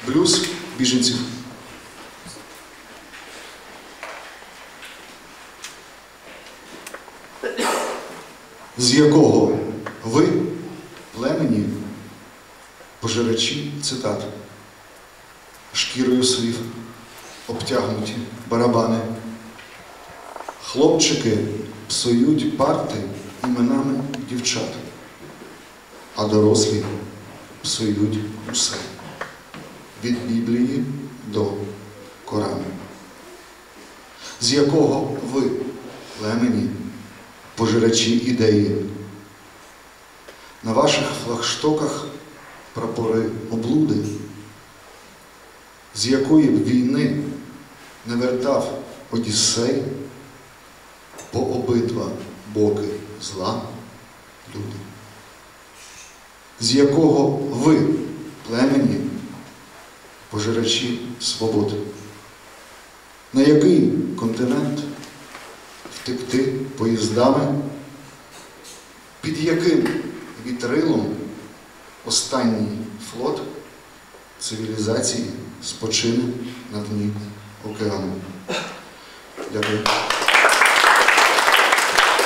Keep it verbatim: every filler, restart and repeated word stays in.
Блюз біженців. З якого ви, племені, пожирачі цитат, шкірою слів обтягнуті барабани, хлопчики псують парти іменами дівчат, а дорослі псують усе, від Біблії до Корану. З якого ви, племені, пожирачі ідеї, на ваших флагштоках прапори облуди, з якої б війни не вертав Одіссей, по обидва боки зла люди. З якого ви, племені, пожирачі свободи, на який континент втекти поїздами, під яким вітрилом останній флот цивілізації спочине на дні океану. Дякую.